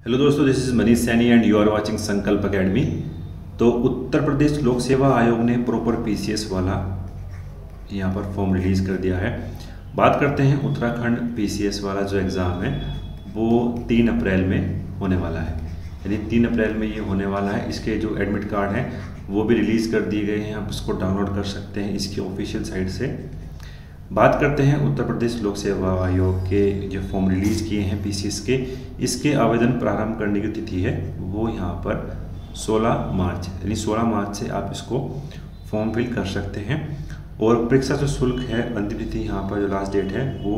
Hello दोस्तों, this is Manish Saini and you are watching Sankalp academy. तो उत्तर प्रदेश लोक सेवा आयोग ने प्रॉपर पीसीएस वाला यहाँ पर फॉर्म रिलीज़ कर दिया है। बात करते हैं उत्तराखंड पीसीएस वाला जो एग्ज़ाम है वो 3 अप्रैल में होने वाला है, यानी 3 अप्रैल में ये होने वाला है। इसके जो एडमिट कार्ड हैं वो भी रिलीज़ कर दिए गए हैं, आप इसको डाउनलोड कर सकते हैं इसकी ऑफिशियल साइट से। बात करते हैं उत्तर प्रदेश लोक सेवा आयोग के जो फॉर्म रिलीज़ किए हैं पीसीएस के, इसके आवेदन प्रारंभ करने की तिथि है वो यहाँ पर 16 मार्च, यानी 16 मार्च से आप इसको फॉर्म फिल कर सकते हैं। और परीक्षा जो शुल्क है, अंतिम तिथि यहाँ पर जो लास्ट डेट है वो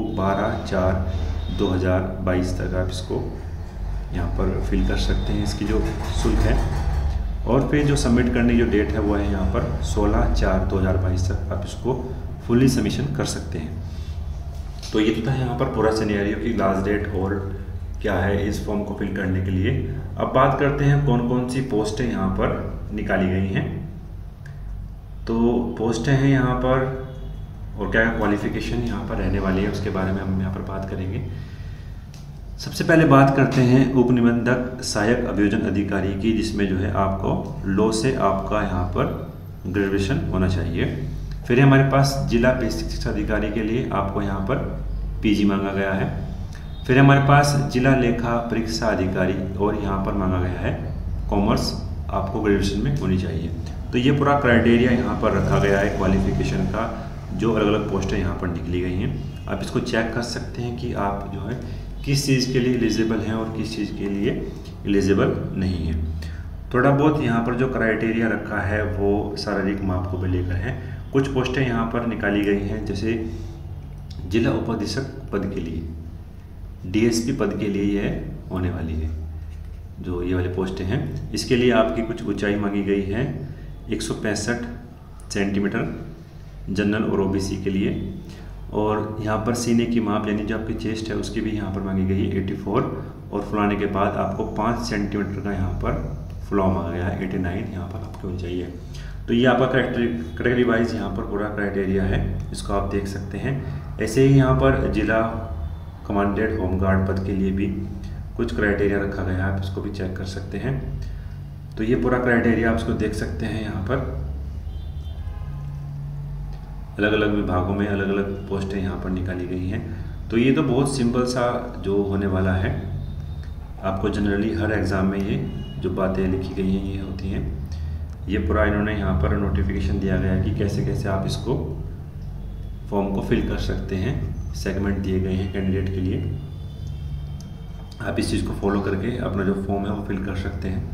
12/4/2022 तक आप इसको यहाँ पर फिल कर सकते हैं, इसकी जो शुल्क है। और फिर जो सबमिट करने की जो डेट है वो है यहाँ पर 16/4/2022 तक आप इसको फुली सबमिशन कर सकते हैं। तो ये तो था यहाँ पर पूरा सिनेरियो की लास्ट डेट और क्या है इस फॉर्म को फिल करने के लिए। अब बात करते हैं कौन कौन सी पोस्टें यहाँ पर निकाली गई हैं। तो पोस्टें हैं यहाँ पर और क्या क्वालिफिकेशन यहाँ पर रहने वाली है उसके बारे में हम यहाँ पर बात करेंगे। सबसे पहले बात करते हैं उप निबंधक सहायक अभियोजन अधिकारी की, जिसमें जो है आपको लॉ से आपका यहाँ पर ग्रेजुएशन होना चाहिए। फिर हमारे पास जिला बेसिक शिक्षा अधिकारी के लिए आपको यहाँ पर पीजी मांगा गया है। फिर हमारे पास जिला लेखा परीक्षा अधिकारी और यहाँ पर मांगा गया है कॉमर्स, आपको ग्रेजुएशन में होनी चाहिए। तो ये पूरा क्राइटेरिया यहाँ पर रखा गया है क्वालिफिकेशन का, जो अलग अलग पोस्टें यहाँ पर निकली गई हैं। आप इसको चेक कर सकते हैं कि आप जो है किस चीज़ के लिए एलिजिबल हैं और किस चीज़ के लिए एलिजिबल नहीं है। थोड़ा बहुत यहाँ पर जो क्राइटेरिया रखा है वो शारीरिक माप को भी लेकर है। कुछ पोस्टें यहाँ पर निकाली गई हैं, जैसे जिला उपाधीक्षक पद के लिए, डीएसपी पद के लिए यह होने वाली है। जो ये वाली पोस्टें हैं इसके लिए आपकी कुछ ऊंचाई मांगी गई है 165 सेंटीमीटर जनरल और ओबीसी के लिए। और यहाँ पर सीने की माप यानी जो आपकी चेस्ट है उसकी भी यहाँ पर मांगी गई है 84, और फुलाने के बाद आपको 5 सेंटीमीटर का यहाँ पर फुलाव मांगा गया है 89 यहाँ पर आपकी ऊंचाई है। तो ये आपका कैटेगरी वाइज यहाँ पर पूरा क्राइटेरिया है, इसको आप देख सकते हैं। ऐसे ही यहाँ पर जिला कमांडेंट होमगार्ड पद के लिए भी कुछ क्राइटेरिया रखा गया है, आप इसको भी चेक कर सकते हैं। तो ये पूरा क्राइटेरिया आप इसको देख सकते हैं। यहाँ पर अलग अलग विभागों में अलग अलग पोस्टें यहाँ पर निकाली गई हैं। तो ये तो बहुत सिंपल सा जो होने वाला है, आपको जनरली हर एग्ज़ाम में ये जो बातें लिखी गई हैं ये होती हैं। ये पूरा इन्होंने यहाँ पर नोटिफिकेशन दिया गया है कि कैसे कैसे आप इसको फॉर्म को फिल कर सकते हैं। सेगमेंट दिए गए हैं कैंडिडेट के लिए, आप इस चीज़ को फॉलो करके अपना जो फॉर्म है वो फिल कर सकते हैं।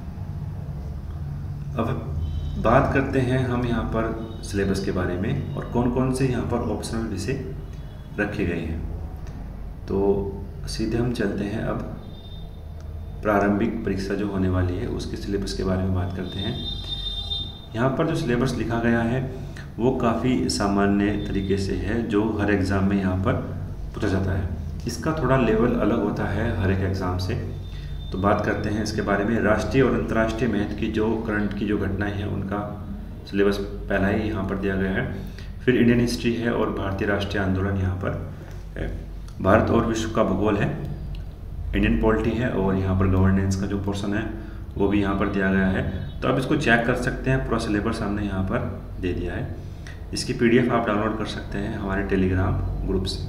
अब बात करते हैं हम यहाँ पर सिलेबस के बारे में और कौन कौन से यहाँ पर ऑप्शनल विषय रखे गए हैं। तो सीधे हम चलते हैं अब प्रारंभिक परीक्षा जो होने वाली है उसके सिलेबस के बारे में बात करते हैं। यहाँ पर जो सिलेबस लिखा गया है वो काफ़ी सामान्य तरीके से है, जो हर एग्ज़ाम में यहाँ पर पूछा जाता है। इसका थोड़ा लेवल अलग होता है हर एक एग्ज़ाम से। तो बात करते हैं इसके बारे में। राष्ट्रीय और अंतर्राष्ट्रीय महत्व की जो करंट की जो घटनाएं हैं उनका सिलेबस पहला ही यहाँ पर दिया गया है। फिर इंडियन हिस्ट्री है और भारतीय राष्ट्रीय आंदोलन यहाँ पर है। भारत और विश्व का भूगोल है, इंडियन पॉलिटी है, और यहाँ पर गवर्नेंस का जो पोर्शन है वो भी यहाँ पर दिया गया है। तो आप इसको चेक कर सकते हैं, पूरा सिलेबस हमने यहाँ पर दे दिया है। इसकी पीडीएफ आप डाउनलोड कर सकते हैं हमारे टेलीग्राम ग्रुप से।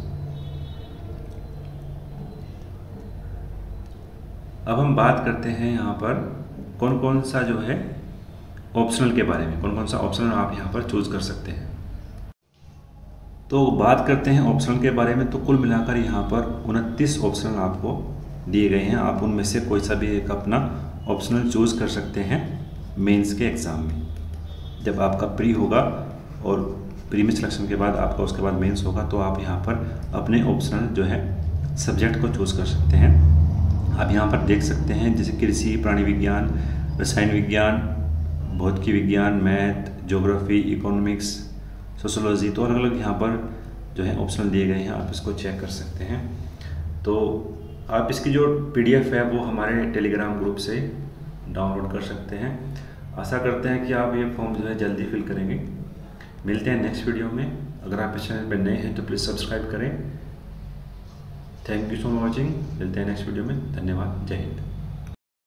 अब हम बात करते हैं यहाँ पर कौन कौन सा जो है ऑप्शनल के बारे में, कौन कौन सा ऑप्शनल आप यहाँ पर चूज़ कर सकते हैं। तो बात करते हैं ऑप्शनल के बारे में। तो कुल मिलाकर यहाँ पर 29 ऑप्शनल आपको दिए गए हैं। आप उनमें से कोई सा भी एक अपना ऑप्शनल चूज़ कर सकते हैं मेंस के एग्ज़ाम में। जब आपका प्री होगा और प्री में सिलेक्शन के बाद आपका उसके बाद मेंस होगा, तो आप यहाँ पर अपने ऑप्शनल जो है सब्जेक्ट को चूज़ कर सकते हैं। आप यहाँ पर देख सकते हैं जैसे कृषि, प्राणी विज्ञान, रसायन विज्ञान, भौतिकी विज्ञान, मैथ, ज्योग्राफी, इकोनॉमिक्स, सोशोलॉजी, तो अलग अलग यहाँ पर जो है ऑप्शनल दिए गए हैं, आप इसको चेक कर सकते हैं। तो आप इसकी जो पीडीएफ है वो हमारे टेलीग्राम ग्रुप से डाउनलोड कर सकते हैं। आशा करते हैं कि आप ये फॉर्म जो है जल्दी फिल करेंगे। मिलते हैं नेक्स्ट वीडियो में। अगर आप इस चैनल पर नए हैं तो प्लीज़ सब्सक्राइब करें। Thank you so much watching. मिलते हैं नेक्स्ट वीडियो में। धन्यवाद। जय हिंद।